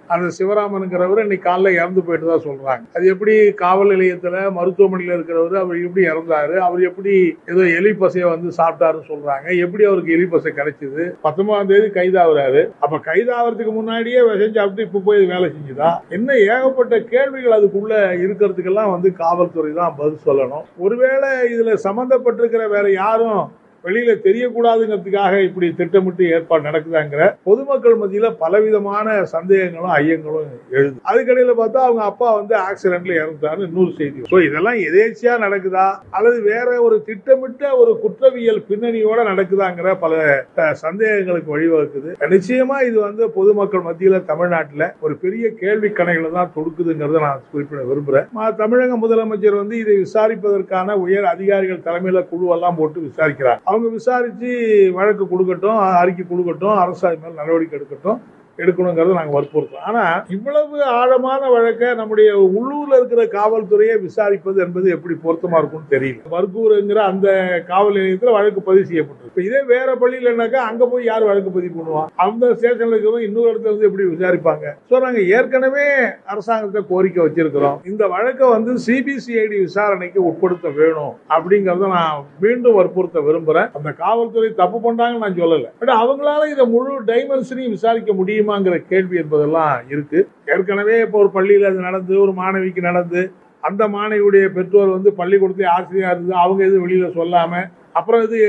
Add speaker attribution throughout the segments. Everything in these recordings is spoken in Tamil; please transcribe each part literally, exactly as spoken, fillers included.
Speaker 1: அந்த சிவராமனுங்கிறவர் இன்னைக்கு காலைல இறந்து போயிட்டு தான் சொல்றாங்க. அது எப்படி காவல் நிலையத்துல மருத்துவமனையில இருக்கிறவர் அவர் எப்படி இறந்தாரு, அவர் எப்படி ஏதோ எலி பசைய வந்து சாப்பிட்டாருன்னு சொல்றாங்க. எப்படி அவருக்கு எலி பசை கிடைச்சது? பத்தொன்பதாம் தேதி கைதாகிறாரு. அப்ப கைதாகிறதுக்கு முன்னாடியே விஷம் சாப்பிட்டு இப்ப போய் வேலை செஞ்சுதா என்ன? ஏகப்பட்ட கேள்விகள் அதுக்குள்ள இருக்கிறதுக்கெல்லாம் வந்து காவல்துறை தான் பதில் சொல்லணும். ஒருவேளை இதுல சம்பந்தப்பட்டிருக்கிற வேற யாரும் வெளியில தெரியக்கூடாதுங்கிறதுக்காக இப்படி திட்டமிட்டு ஏற்பாடு நடக்குதாங்கிற பொதுமக்கள் மத்தியில பலவிதமான சந்தேகங்களும் ஐயங்களும் எழுது. அதுக்கடையில பார்த்தா அவங்க அப்பா வந்து ஆக்சிடென்ட்ல இறந்தாருன்னு இன்னொரு செய்தி. சோ இதெல்லாம் எதேச்சியா நடக்குதா அல்லது வேற ஒரு திட்டமிட்ட ஒரு குற்றவியல் பின்னணியோட நடக்குதாங்கிற பல சந்தேகங்களுக்கு வழிவகுக்குது. நிச்சயமா இது வந்து பொதுமக்கள் மத்தியில தமிழ்நாட்டுல ஒரு பெரிய கேள்வி கணைகளை தான் தொடுக்குதுங்கிறத நான் குறிப்பிட விரும்புறேன். தமிழக முதலமைச்சர் வந்து இதை விசாரிப்பதற்கான உயர் அதிகாரிகள் தலைமையில குழுவெல்லாம் போட்டு விசாரிக்கிறார். அவங்க விசாரிச்சு வழக்கு கொடுக்கட்டும், அறிக்கை கொடுக்கட்டும், அரசு மேல் நடவடிக்கை எடுக்கட்டும், எடுக்கணுங்கிறத நாங்க வற்புறுத்தோம். ஆனா இவ்வளவு ஆழமான வழக்கை நம்முடைய உள்ளூர்ல இருக்கிற காவல்துறையை விசாரிப்பது என்பது எப்படி பொருத்தமா இருக்கும்னு தெரியல. பர்கூர்ங்கிற அந்த காவல் நிலையத்தில் வழக்கு பதிவு செய்யப்பட்டிருக்கு. இதே வேற பள்ளியிலனாக்கா அங்க போய் யார் வழக்கு பதிவு பண்ணுவான்? அந்த ஸ்டேஷன்ல இருக்கிறவங்க இன்னொரு இடத்துல இருந்து எப்படி விசாரிப்பாங்க? சோ நாங்க ஏற்கனவே அரசாங்கத்தை கோரிக்கை வச்சிருக்கிறோம். இந்த வழக்கை வந்து சிபிசிஐடி விசாரணைக்கு உட்படுத்த வேணும் அப்படிங்கறத நான் மீண்டும் வற்புறுத்த விரும்புறேன். அந்த காவல்துறை தப்பு பண்றாங்கன்னு நான் சொல்லல. பட் அவங்களால இதை முழு டைமென்ஷனையும் விசாரிக்க முடியும் கேள்வி என்பதெல்லாம் இருக்கு. ஏற்கனவே இப்போ ஒரு பள்ளியில் அது நடந்து, ஒரு மாணவிக்கு நடந்து, அந்த மாணவியுடைய பெற்றோர் வந்து பள்ளிக்கூடத்தில் ஆசிரியர் இருந்து அவங்க எது வெளியில சொல்லாம, அப்புறம் இது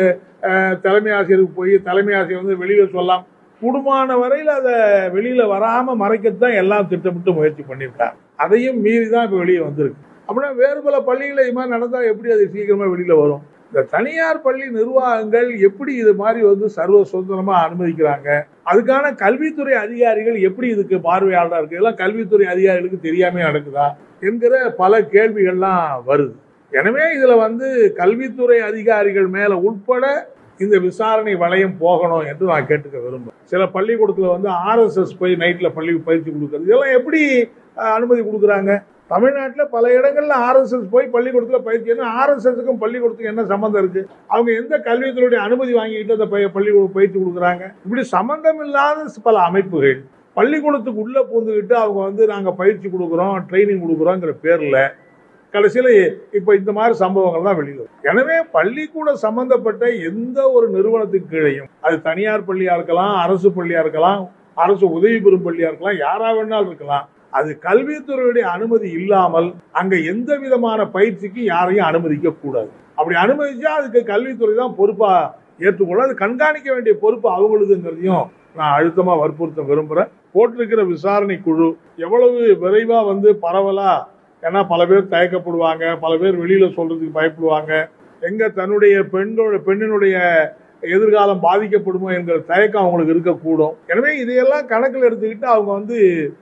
Speaker 1: தலைமை ஆசிரியருக்கு போய் தலைமை ஆசிரியர் வந்து வெளியில சொல்லாம, குடும்பமான வரையில் அதை வெளியில வராம மறைக்கத்தான் எல்லாம் திட்டமிட்டு முயற்சி பண்ணியிருக்காங்க. அதையும் மீறி தான் இப்ப வெளியே வந்திருக்கு. அப்படின்னா வேறு பல பள்ளிகள் இது மாதிரி நடந்தா எப்படி அது சீக்கிரமா வெளியில வரும்? இந்த தனியார் பள்ளி நிர்வாகங்கள் எப்படி இது மாதிரி வந்து சர்வ சுதந்திரமா அனுமதிக்கிறாங்க? அதுக்கான கல்வித்துறை அதிகாரிகள் எப்படி இதுக்கு பார்வையாளராக இருக்கு? இதெல்லாம் கல்வித்துறை அதிகாரிகளுக்கு தெரியாம நடக்குதா என்கிற பல கேள்விகள்லாம் வருது. எனவே இதுல வந்து கல்வித்துறை அதிகாரிகள் மேல உட்பட இந்த விசாரணை வளையம் போகணும் என்று நான் கேட்டுக்க விரும்புறேன். சில பள்ளிக்கூடத்துல வந்து ஆர் எஸ் எஸ் போய் நைட்ல பள்ளி பயிற்சி கொடுக்கறது, இதெல்லாம் எப்படி அனுமதி கொடுக்குறாங்க? தமிழ்நாட்டில் பல இடங்கள்ல ஆர் எஸ் எஸ் போய் பள்ளிக்கூடத்துல பயிற்சி. ஆர் எஸ் எஸ்க்கும் பள்ளிக்கூடத்துக்கு என்ன சம்பந்தம் இருக்கு? அவங்க எந்த கல்வித்துறையுடைய அனுமதி வாங்கிட்டு அந்த பள்ளிக்கூட பயிற்சி கொடுக்குறாங்க? இப்படி சம்பந்தம் இல்லாத பல அமைப்புகள் பள்ளிக்கூடத்துக்கு உள்ள பூந்துக்கிட்டு அவங்க வந்து நாங்க பயிற்சி கொடுக்குறோம், ட்ரைனிங் கொடுக்குறோங்கிற பேர்ல கடைசியில இப்ப இந்த மாதிரி சம்பவங்கள் தான் வெளியில. எனவே பள்ளிக்கூட சம்பந்தப்பட்ட எந்த ஒரு நிறுவனத்துக்கு கீழையும், அது தனியார் பள்ளியா இருக்கலாம், அரசு பள்ளியா இருக்கலாம், அரசு உதவி பெறும் பள்ளியா இருக்கலாம், யாரா வேணாலும் இருக்கலாம், அது கல்வித்துறையுடைய அனுமதி இல்லாமல் அங்க எந்த விதமான பயிற்சிக்கு யாரையும் அனுமதிக்க கூடாது. அப்படி அனுமதிச்சா அதுக்கு கல்வித்துறை தான் பொறுப்பா ஏற்றுக்கொள்ள, அது கண்காணிக்க வேண்டிய பொறுப்பு அவங்களுதுங்கிறதையும் நான் அழுத்தமா வற்புறுத்த விரும்புறேன். போட்டிருக்கிற விசாரணை குழு எவ்வளவு விரைவா வந்து பரவலா, ஏன்னா பல பேர் தயக்கப்படுவாங்க, பல பேர் வெளியில சொல்றதுக்கு பயப்படுவாங்க, எங்க தன்னுடைய பெண்ணோட பெண்ணினுடைய எதிர்காலம் பாதிக்கப்படுமோ என்கிற தயக்கம் அவங்களுக்கு இருக்கக்கூடும். எனவே இதையெல்லாம் கணக்கில் எடுத்துக்கிட்டு அவங்க வந்து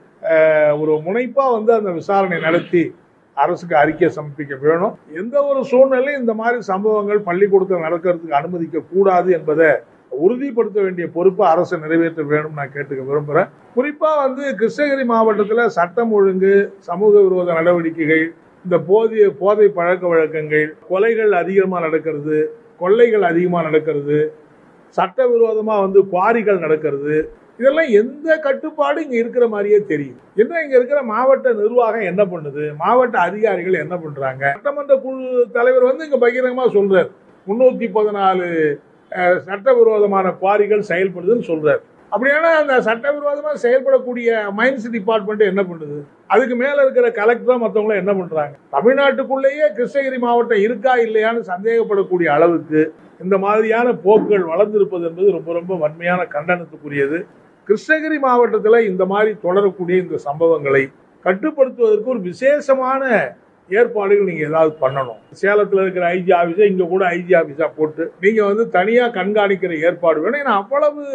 Speaker 1: ஒரு முனைப்பா வந்து அந்த விசாரணை நடத்தி அரசுக்கு அறிக்கை சமர்ப்பிக்க வேணும். எந்த ஒரு சூழ்நிலையும் இந்த மாதிரி சம்பவங்கள் பள்ளிக்கூடத்தில் நடக்கிறதுக்கு அனுமதிக்க கூடாது என்பதை உறுதிப்படுத்த வேண்டிய பொறுப்பை அரசு நிறைவேற்ற வேணும் நான் கேட்டுக்க விரும்புறேன். குறிப்பா வந்து கிருஷ்ணகிரி மாவட்டத்தில் சட்டம் ஒழுங்கு, சமூக விரோத நடவடிக்கைகள், இந்த போதிய போதை பழக்க வழக்கங்கள், கொலைகள் அதிகமா நடக்கிறது, கொள்ளைகள் அதிகமா நடக்கிறது, சட்டவிரோதமா வந்து குவாரிகள் நடக்கிறது, இதெல்லாம் எந்த கட்டுப்பாடு இங்க இருக்கிற மாதிரியே தெரியும். என்ன இங்க இருக்கிற மாவட்ட நிர்வாகம் என்ன பண்ணுது, மாவட்ட அதிகாரிகள் என்ன பண்றாங்க? சட்டமன்ற குழு தலைவர் வந்து இங்க பகிரங்கமா சொல்றாரு, முன்னூத்தி பதினாலு சட்டவிரோதமான குவாரிகள் செயல்படுதுன்னு சொல்றாரு. அப்படின்னா அந்த சட்டவிரோதமா செயல்படக்கூடிய மைன்ஸ் டிபார்ட்மெண்ட் என்ன பண்ணுது? அதுக்கு மேல இருக்கிற கலெக்டர் மற்றவங்களும் என்ன பண்றாங்க? தமிழ்நாட்டுக்குள்ளேயே கிருஷ்ணகிரி மாவட்டம் இருக்கா இல்லையான்னு சந்தேகப்படக்கூடிய அளவுக்கு இந்த மாதிரியான போக்குகள் வளர்ந்திருப்பது என்பது ரொம்ப ரொம்ப வன்மையான கண்டனத்துக்குரியது. கிருஷ்ணகிரி மாவட்டத்தில் இந்த மாதிரி தொடரக்கூடிய இந்த சம்பவங்களை கட்டுப்படுத்துவதற்கு ஒரு விசேஷமான ஏற்பாடுகள் நீங்க ஏதாவது பண்ணணும். சேலத்தில் இருக்கிற ஐஜி ஆபீஸை இங்க கூட ஐஜி ஆபீஸா போட்டு நீங்க வந்து தனியா கண்காணிக்கிற ஏற்பாடு வேணும். ஏன்னா அவ்வளவு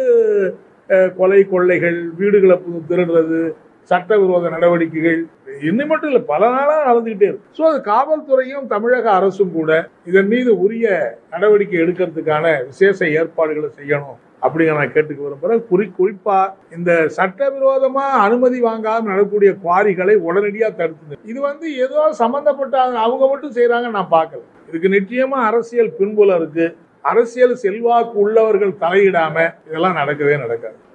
Speaker 1: கொலை கொள்ளைகள், வீடுகளை திருடுறது, சட்டவிரோத நடவடிக்கைகள் இன்னும் மட்டும் இல்ல, பல நாளா நடந்துகிட்டே இருக்கு. சோ அது காவல்துறையும் தமிழக அரசும் கூட இதன் மீது உரிய நடவடிக்கை எடுக்கிறதுக்கான விசேஷ ஏற்பாடுகளை செய்யணும் அப்படிங்கிற நான் கேட்டுக்க விரும்புறேன். குறி குறிப்பா இந்த சட்டவிரோதமா அனுமதி வாங்காம நடக்கக்கூடிய குவாரிகளை உடனடியா தடுத்து, இது வந்து ஏதோ சம்பந்தப்பட்ட அவங்க மட்டும் செய்யறாங்க நான் பார்க்கல. இதுக்கு நிச்சயமா அரசியல் பின்புலம் இருக்கு. அரசியல் செல்வாக்கு உள்ளவர்கள் தலையிடாம இதெல்லாம் நடக்கவே நடக்காது.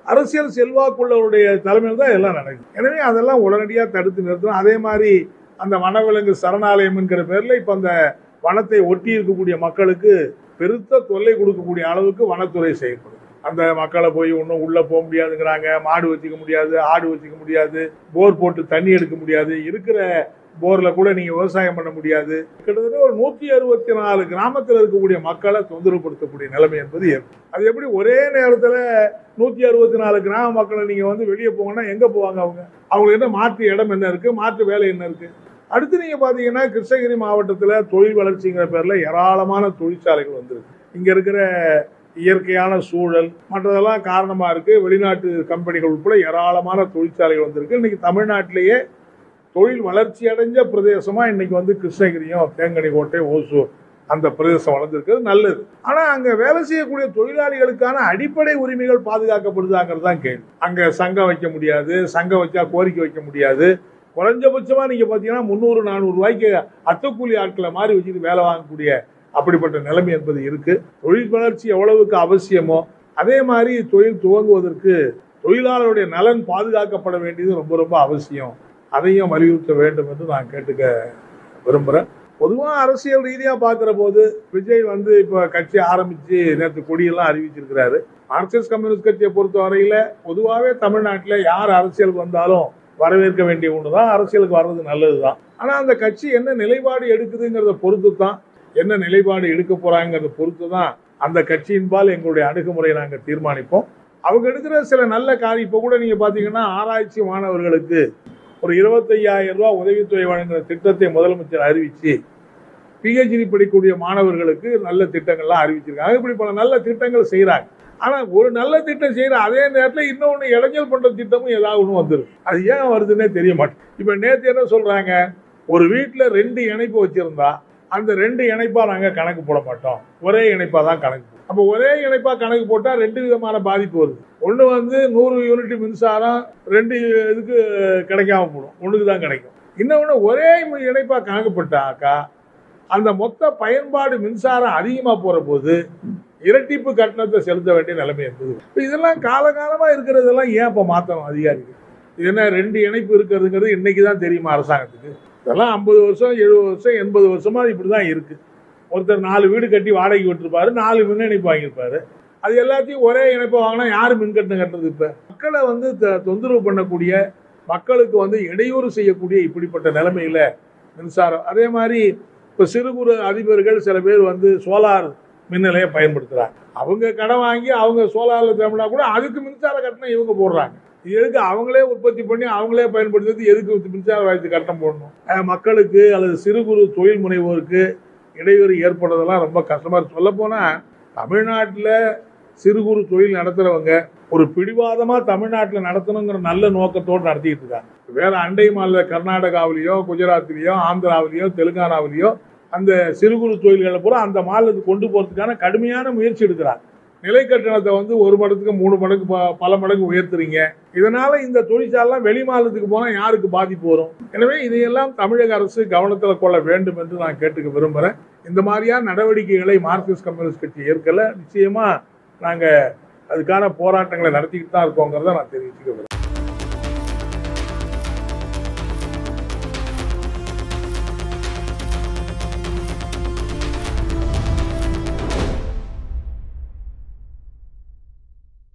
Speaker 1: அரசியல் செல்வாக்குள்ளவருடைய தலைமையில் தான் எல்லாம் நடக்குது. எனவே அதெல்லாம் உடனடியாக தடுத்து நிறுத்தணும். அதே மாதிரி அந்த வனவிலங்கு சரணாலயம் என்கிற பேர்ல இப்ப அந்த வனத்தை ஒட்டி இருக்கக்கூடிய மக்களுக்கு பெருத்த தொல்லை கொடுக்கக்கூடிய அளவுக்கு வனத்துறை செயல்படும். அந்த மக்களை போய் ஒன்றும் உள்ள போக முடியாதுங்கிறாங்க, மாடு வச்சுக்க முடியாது, ஆடு வச்சுக்க முடியாது, போர் போட்டு தண்ணி எடுக்க முடியாது, இருக்கிற போர்ல கூட நீங்க விவசாயம் பண்ண முடியாது. கிட்டத்தட்ட ஒரு நூத்தி அறுபத்தி நாலு கிராமத்தில் இருக்கக்கூடிய மக்களை தொந்தரவுப்படுத்தக்கூடிய நிலைமை என்பது ஏற்படும். அது எப்படி ஒரே நேரத்தில் நூத்தி அறுபத்தி நாலு கிராம மக்களை நீங்க வந்து வெளியே போங்கன்னா எங்க போவாங்க? அவங்க அவங்களுக்கு என்ன மாற்று இடம் என்ன இருக்கு, மாற்று வேலை என்ன இருக்கு? அடுத்து நீங்க பாத்தீங்கன்னா கிருஷ்ணகிரி மாவட்டத்துல தொழில் வளர்ச்சிங்கிற பேர்ல ஏராளமான தொழிற்சாலைகள் வந்திருக்கு. இங்க இருக்கிற இயற்கையான சூழல் மற்றதெல்லாம் காரணமா இருக்கு. வெளிநாட்டு கம்பெனிகள் உட்பட ஏராளமான தொழிற்சாலைகள் வந்திருக்கு. இன்னைக்கு தமிழ்நாட்டிலேயே தொழில் வளர்ச்சி அடைஞ்ச பிரதேசமா இன்னைக்கு வந்து கிருஷ்ணகிரியும் தேங்கனிக்கோட்டை ஓசூர் அந்த பிரதேசம் வளர்ந்துருக்கிறது நல்லது. ஆனா அங்க வேலை செய்யக்கூடிய தொழிலாளிகளுக்கான அடிப்படை உரிமைகள் பாதுகாக்கப்படுதாங்கிறது தான் கேள்வி. அங்க சங்கம் வைக்க முடியாது, சங்கம் வச்சா கோரிக்கை வைக்க முடியாது. குறைஞ்சபட்சமா நீங்க பாத்தீங்கன்னா முன்னூறு நானூறு ரூபாய்க்கு அத்துக்கூலி ஆட்களை மாதிரி வச்சுட்டு வேலை வாங்கக்கூடிய அப்படிப்பட்ட நிலைமை என்பது இருக்கு. தொழில் வளர்ச்சி எவ்வளவுக்கு அவசியமோ அதே மாதிரி தொழில் துவங்குவதற்கு தொழிலாளருடைய நலன் பாதுகாக்கப்பட வேண்டியது ரொம்ப ரொம்ப அவசியம். அதையும் வலியுறுத்த வேண்டும் என்று நான் கேட்டுக்க விரும்புறேன். பொதுவா அரசியல் ரீதியா பாக்குற போது விஜய் வந்து இப்ப கட்சி ஆரம்பிச்சு நேற்று கொடியெல்லாம் அறிவிச்சிருக்கிறாரு. மார்க்சிஸ்ட் கம்யூனிஸ்ட் கட்சியை பொறுத்த வரையில பொதுவாகவே தமிழ்நாட்டில் யார் அரசியலுக்கு வந்தாலும் வரவேற்க வேண்டிய ஒண்ணுதான், அரசியலுக்கு வர்றது நல்லதுதான். ஆனா அந்த கட்சி என்ன நிலைப்பாடு எடுக்குதுங்கிறத பொறுத்து தான், என்ன நிலைப்பாடு எடுக்க போறாங்கிறத பொறுத்து தான் அந்த கட்சியின்பால் எங்களுடைய அணுகுமுறை நாங்கள் தீர்மானிப்போம். அவங்க எடுக்கிற சில நல்ல காரியம் இப்போ கூட நீங்க பாத்தீங்கன்னா ஆராய்ச்சி மாணவர்களுக்கு ஒரு இருபத்தையாயிரம் ரூபாய் உதவித்தொகை வழங்குற திட்டத்தை முதலமைச்சர் அறிவிச்சு பிஹெச்டி படிக்கக்கூடிய மாணவர்களுக்கு நல்ல திட்டங்கள்லாம் அறிவிச்சிருக்காங்க. இப்படி பல நல்ல திட்டங்கள் செய்யறாங்க. ஆனா ஒரு நல்ல திட்டம் செய்யற அதே நேரத்தில் இன்னொன்னு இளைஞர் பண்ற திட்டமும் ஏதாவது ஒண்ணு வந்துருக்கு. அது ஏன் வருதுன்னே தெரிய மாட்டேன். இப்ப நேற்று என்ன சொல்றாங்க, ஒரு வீட்டுல ரெண்டு இணைப்பு வச்சிருந்தா அந்த ரெண்டு இணைப்பா நாங்க கணக்கு போட மாட்டோம், ஒரே இணைப்பா தான் கணக்கு. அப்ப ஒரே இணைப்பா கணக்கு போட்டா ரெண்டு விதமான பாதிப்பு வருது. ஒண்ணு வந்து நூறு யூனிட் மின்சாரம் ரெண்டு இதுக்கு கிடைக்காம போடும், ஒண்ணுக்கு தான் கிடைக்கும். இன்னொன்னு ஒரே இணைப்பா கணக்கு போட்டாக்கா அந்த மொத்த பயன்பாடு மின்சாரம் அதிகமா போற போது இரட்டிப்பு கட்டணத்தை செலுத்த வேண்டிய நிலைமை இருந்தது. இதெல்லாம் காலகாலமா இருக்கிறதெல்லாம் ஏன் இப்ப மாத்தணும் அதிகாரிகள்? இது என்ன ரெண்டு இணைப்பு இருக்கிறதுங்கிறது இன்னைக்குதான் தெரியுமா அரசாங்கத்துக்கு? இதெல்லாம் ஐம்பது வருஷம் எழுபது வருஷம் எண்பது வருஷமா இப்படிதான் இருக்கு. ஒருத்தர் நாலு வீடு கட்டி வாடகைக்கு விட்டுருப்பாரு, நாலு மின் இணைப்பு வாங்கியிருப்பாரு. அது எல்லாத்தையும் ஒரே இணைப்பை வாங்கினா யாரு மின் கட்டணம் கட்டுறது? இப்ப மக்களை வந்து தொந்தரவு பண்ணக்கூடிய, மக்களுக்கு வந்து இடையூறு செய்யக்கூடிய இப்படிப்பட்ட நிலைமையில மின்சாரம். அதே மாதிரி இப்ப சிறு குறு அதிபர்கள் சில பேர் வந்து சோலார் மின் நிலையம் பயன்படுத்துறாங்க. அவங்க கடன் வாங்கி அவங்க சோலார்ல தேவைன்னா கூட அதுக்கு மின்சார கட்டணம் இவங்க போடுறாங்க. எதுக்கு அவங்களே உற்பத்தி பண்ணி அவங்களே பயன்படுத்துறது, எதுக்கு மின்சார வாரியத்து கட்டணம் போடணும்? மக்களுக்கு அல்லது சிறு குறு தொழில் முனைவோருக்கு இடையூறு ஏற்படுறதெல்லாம் ரொம்ப கஷ்டமா இருக்கு. சொல்ல போனா தமிழ்நாட்டில் சிறு குறு தொழில் நடத்துறவங்க ஒரு பிடிவாதமா தமிழ்நாட்டில் நடத்தணுங்கிற நல்ல நோக்கத்தோடு நடத்திட்டு இருக்காங்க. வேற அண்டை மாநில கர்நாடகாவிலேயோ குஜராத்திலேயோ ஆந்திராவிலேயோ தெலுங்கானாவிலேயோ அந்த சிறு குறு தொழில்களை பூரா அந்த மாநிலத்துக்கு கொண்டு போறதுக்கான கடுமையான முயற்சி எடுக்கிறாங்க. நிலை கட்டணத்தை வந்து ஒரு மடத்துக்கு மூணு மடங்கு பல மடங்கு உயர்த்துறீங்க. இதனால இந்த தொழிற்சாலாம் வெளி மாநிலத்துக்கு போனா யாருக்கு பாதிப்பு வரும்? எனவே இதையெல்லாம் தமிழக அரசு கவனத்தில் கொள்ள வேண்டும் என்று நான் கேட்டுக்க விரும்புறேன். இந்த மாதிரியான நடவடிக்கைகளை மார்க்சிஸ்ட் கம்யூனிஸ்ட் கட்சி ஏற்கல. நிச்சயமா நாங்க அதுக்கான போராட்டங்களை நடத்திக்கிட்டு தான் இருக்கோங்கிறத நான் தெரிவிச்சுக்க விரும்புறேன்.